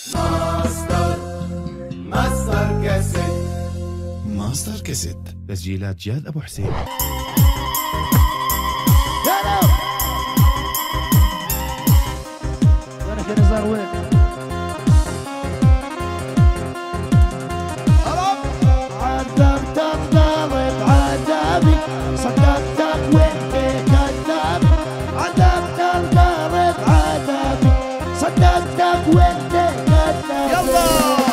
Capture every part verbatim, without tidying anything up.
ماستر ماستر كاسيت. ماستر كاسيت، تسجيلات جاد أبو حسين. وينك يا نزار وين؟ عذبتك ضارب عذابي، صدقتك وانت كذاب. عذبتك ضارب عذابي، صدقتك وانت كذاب. يلا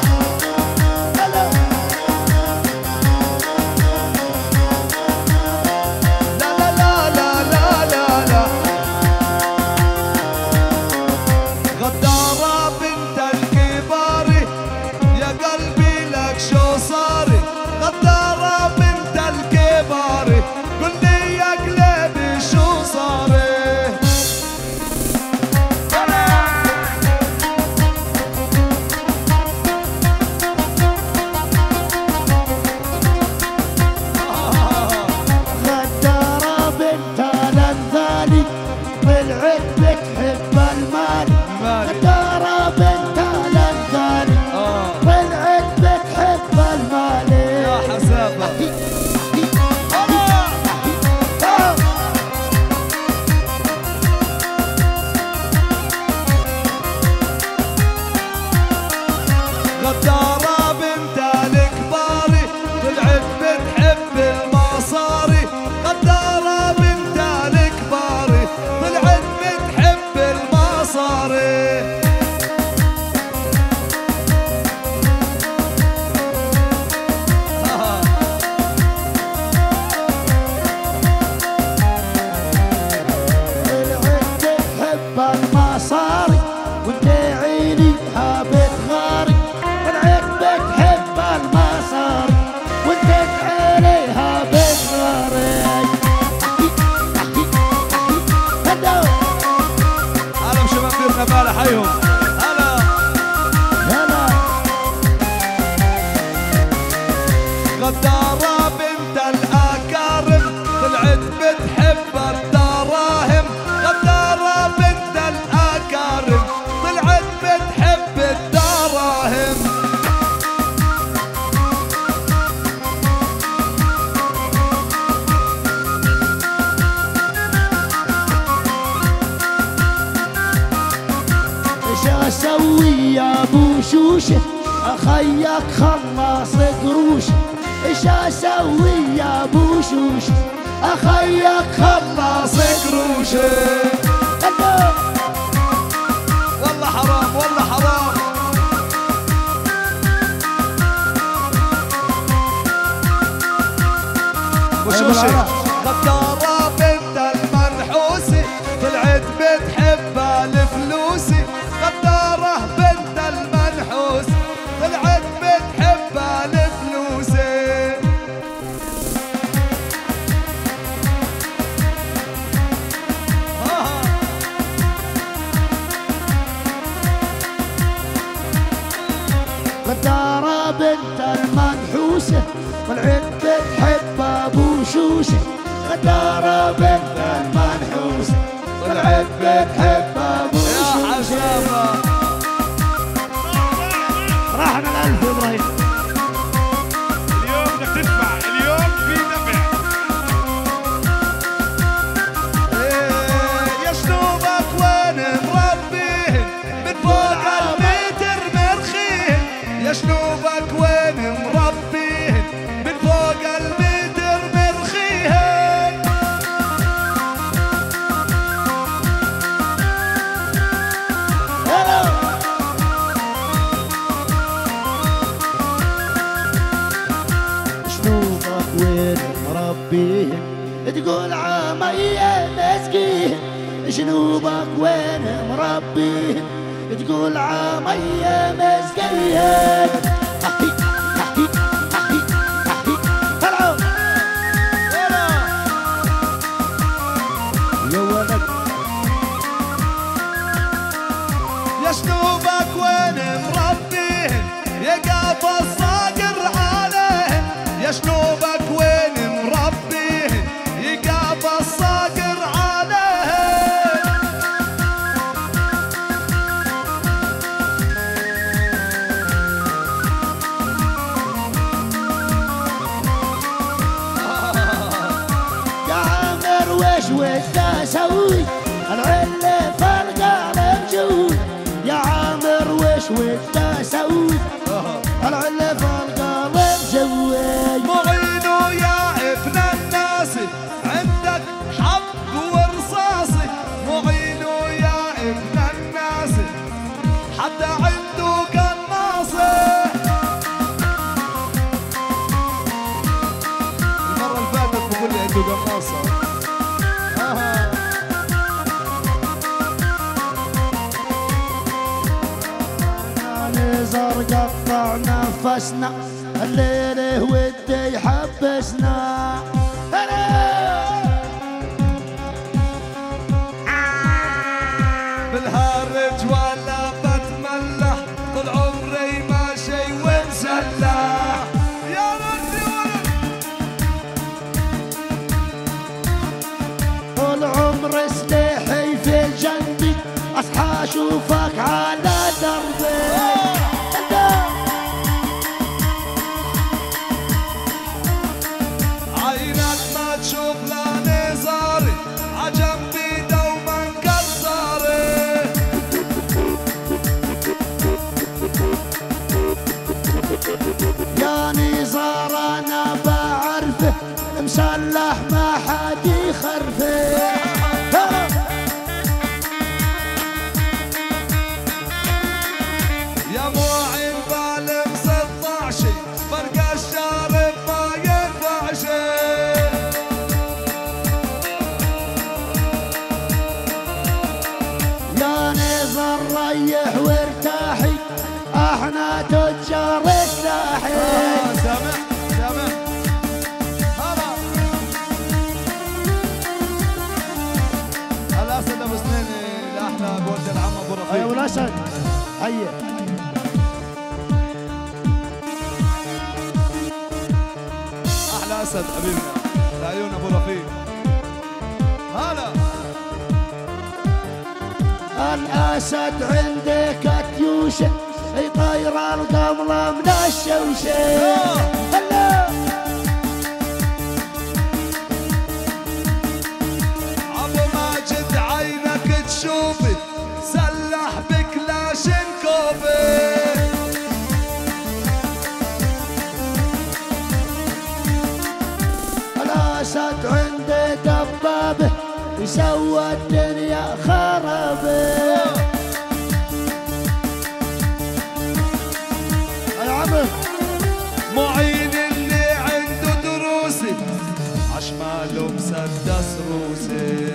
اخيك خلص قروش. ايش اسوي يا ابو شوش؟ اخيك خلص قروش. والله حرام والله حرام. وشوشة غدارة بنت المنحوسي، طلعت بتحبها لفلوسي. غدارة بنت المنحوسي، طلعت بتحبها لفلوسي. غدارة بنت المنحوسة، طلعت بتحب ابو شوشة. غدارة بنت المنحوسة، طلعت بتحب ابو شوشة. راحنا الألف إبراهيم. اليوم بدك تدفع، اليوم في دفع. إيه يا شنوبك وين مربيهن؟ من فوق المتر مرخيهن. يا شنوبك وين مربيهن؟ من فوق المتر مرخيهن. تقول عمية مسكين، شنوبك وين مربيهن؟ تقول عمية مسكين. احكي احكي احكي احكي طلعوا يا ولد. يا شنوبك وين مربيهن؟ يا قافة الصاقر عليهن. يا شنوبك وين مربيهن؟ يقاف الصاقر عليهن. حتى عنده قناصة. المرة اللي فاتت بقول لي عنده قناصة. آه. نزر قطع نفسنا الليل ودي يحبسنا. بالهرج ولا بتملح طول عمري ماشي ومسلح. يا ردي ولد طول عمر سلاحي في جنبي اصحى اشوفك على دربي. عينك ما تشوف لا نزاري عجنبي دوما كساري. يا نزار انا بعرفه مسلح ما حد يخرفه. يا معين بالم ستاشي فرق الشارب ما ينفعش. يا نزار ريح وارتاحي احنا تجار سلاحي. آه سامع سامع هلا الاسد ابو سنين الاحلى بولد العم ابو رفيق. ايوه الاسد هيا. احلى اسد حبيبنا لعيون ابو رفيق. هلا الاسد عندك كتيوشه يطير القمله من الشوشه. هلا ابو ماجد عينك تشوفي سلح بكلاشنكوفي. الاسد عنده دبابه يسوى الدنيا خرابه. يا عمر معين اللي عنده دروسي عشماله مسدس روسي.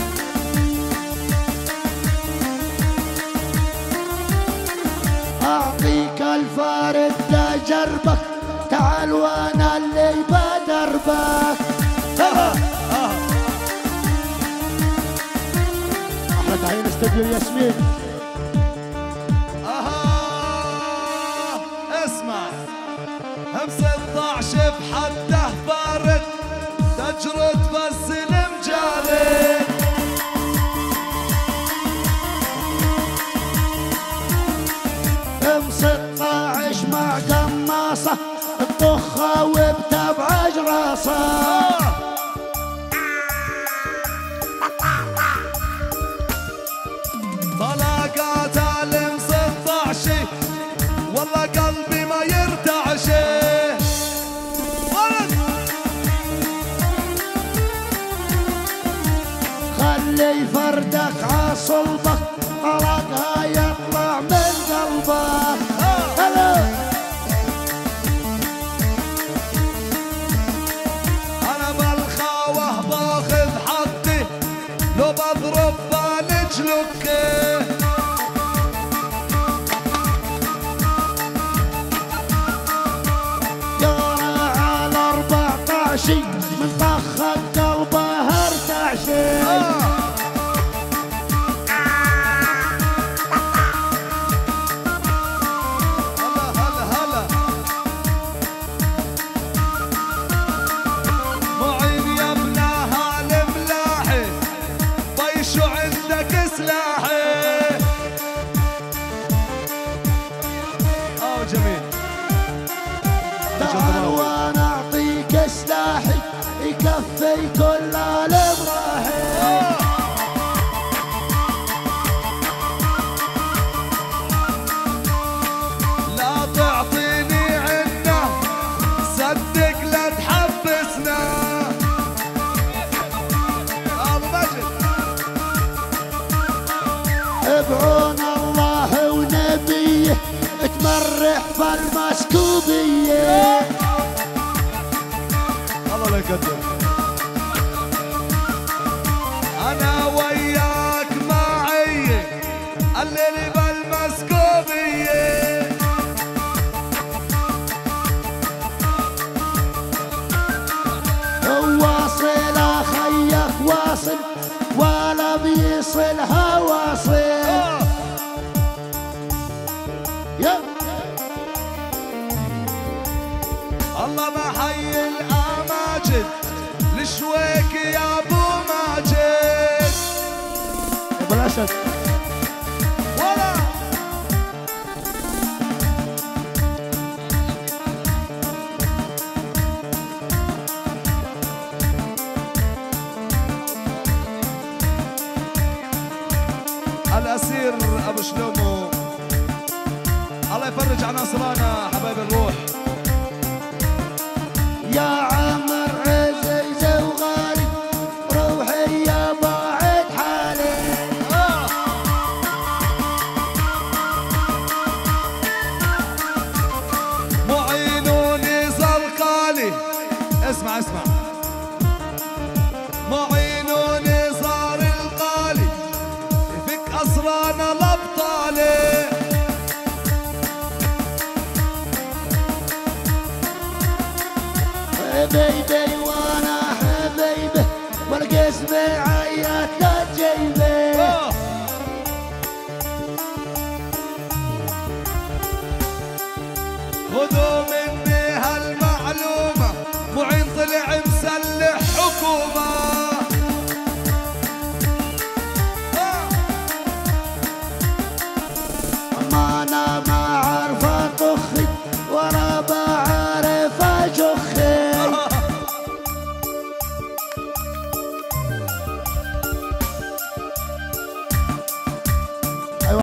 اعطيك الفارد تجربك تعال وانا اللي بدربك. احلى تعيين استوديو ياسمين. اها اسمع هم ستاشر بحده بارد تجرد بس المجارد. ام ستاشر مع قماصه الطخه وبتبعج راسه. طلاقات الم ستاشر والله قلبي ما يرتعش. ولد خلي فردك عصلبك طلقها يطلع من قلبك. هلا انا بالخاوه باخذ حقي لو بضرب بالجلوكي. جارة على اربعطاشي من طخة قلبها ارتعشي. هلا هلا هلا معين يا ابنها الملاحي طيشو عندك سلاحي. اه جميل. تعال وانا اعطيك سلاحي يكفي كل الابراحي. لا تعطيني عنه صدق لا تحبسنا. ابو مجد بعون الله ونبي طيح بالمسكوبية. الله لا يقدر. انا وياك معي الليل بالمسكوبية. واصل اخيك واصل ولا بيصلها واصل. يا الله بحي الاماجد لشويك يا ابو ماجد. ابو الاسد ولا الاسير ابو شلومو الله يفرج عن اسرانا حبايب الروح. يا عمر عزيز وغالي روحي يا باعد حالي. معينوني زرقالي. اسمع اسمع معينوني صار القالي يفك اسرانا الابطالي. حبيبي وانا حبيبه والقسم عيات لا تجيبه.